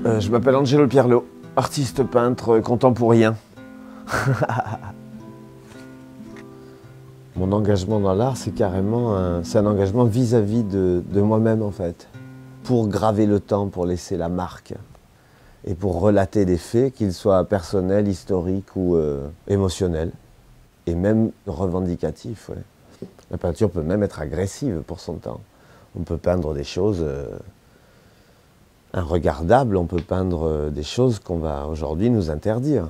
Je m'appelle Angelo Pierlot, artiste peintre contemporain. Mon engagement dans l'art, c'est carrément un engagement vis-à-vis de moi-même en fait. Pour graver le temps, pour laisser la marque et pour relater des faits, qu'ils soient personnels, historiques ou émotionnels et même revendicatifs. Ouais. La peinture peut même être agressive pour son temps. On peut peindre des choses inregardables, on peut peindre des choses qu'on va aujourd'hui nous interdire.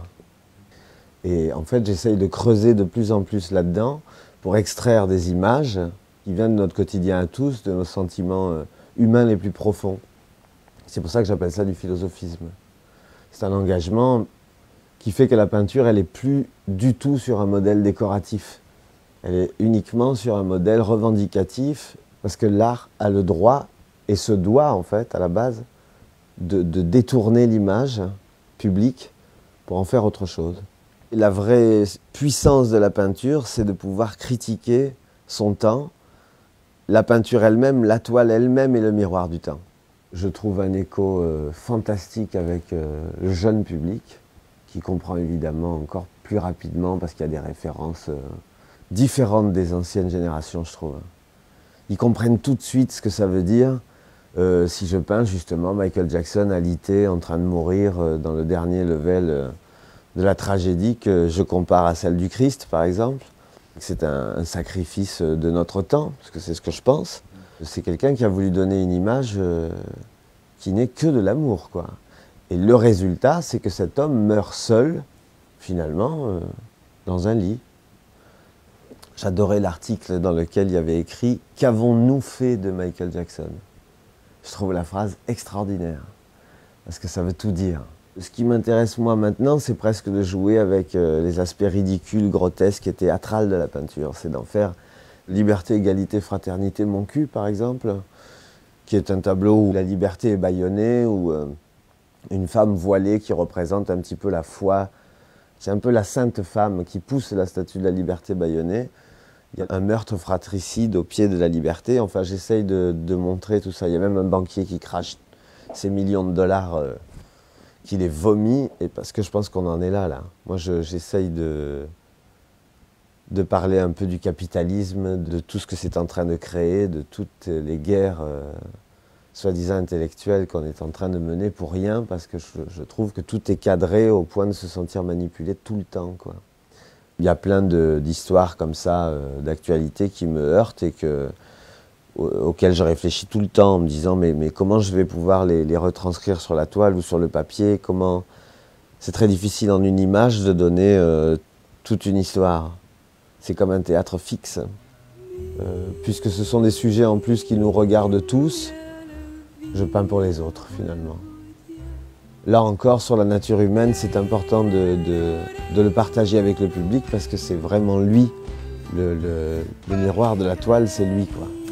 Et en fait, j'essaye de creuser de plus en plus là-dedans pour extraire des images qui viennent de notre quotidien à tous, de nos sentiments humains les plus profonds. C'est pour ça que j'appelle ça du philosophisme. C'est un engagement qui fait que la peinture, elle n'est plus du tout sur un modèle décoratif. Elle est uniquement sur un modèle revendicatif, parce que l'art a le droit, et se doit en fait, à la base, de détourner l'image publique pour en faire autre chose. Et la vraie puissance de la peinture, c'est de pouvoir critiquer son temps. La peinture elle-même, la toile elle-même est le miroir du temps. Je trouve un écho fantastique avec le jeune public, qui comprend évidemment encore plus rapidement parce qu'il y a des références différentes des anciennes générations, je trouve. Ils comprennent tout de suite ce que ça veut dire si je peins justement Michael Jackson alité en train de mourir dans le dernier level de la tragédie que je compare à celle du Christ, par exemple. C'est un sacrifice de notre temps, parce que c'est ce que je pense. C'est quelqu'un qui a voulu donner une image qui n'est que de l'amour, quoi. Et le résultat, c'est que cet homme meurt seul, finalement, dans un lit. J'adorais l'article dans lequel il y avait écrit « Qu'avons-nous fait de Michael Jackson ?» Je trouve la phrase extraordinaire, parce que ça veut tout dire. Ce qui m'intéresse moi maintenant, c'est presque de jouer avec les aspects ridicules, grotesques et théâtrales de la peinture. C'est d'en faire Liberté, égalité, fraternité, mon cul, par exemple, qui est un tableau où la liberté est bâillonnée, où une femme voilée qui représente un petit peu la foi. C'est un peu la sainte femme qui pousse la statue de la liberté bâillonnée. Il y a un meurtre fratricide au pied de la liberté. Enfin, j'essaye de montrer tout ça. Il y a même un banquier qui crache ses millions de dollars, qui les vomit, et parce que je pense qu'on en est là. Moi, j'essaye de parler un peu du capitalisme, de tout ce que c'est en train de créer, de toutes les guerres soi-disant intellectuelles qu'on est en train de mener pour rien, parce que je trouve que tout est cadré au point de se sentir manipulé tout le temps, quoi. Il y a plein d'histoires comme ça, d'actualité qui me heurtent et auxquelles je réfléchis tout le temps en me disant mais comment je vais pouvoir les retranscrire sur la toile ou sur le papier, comment... C'est très difficile en une image de donner toute une histoire. C'est comme un théâtre fixe, puisque ce sont des sujets en plus qui nous regardent tous, je peins pour les autres finalement. Là encore, sur la nature humaine, c'est important de le partager avec le public parce que c'est vraiment lui, le miroir de la toile, c'est lui, quoi.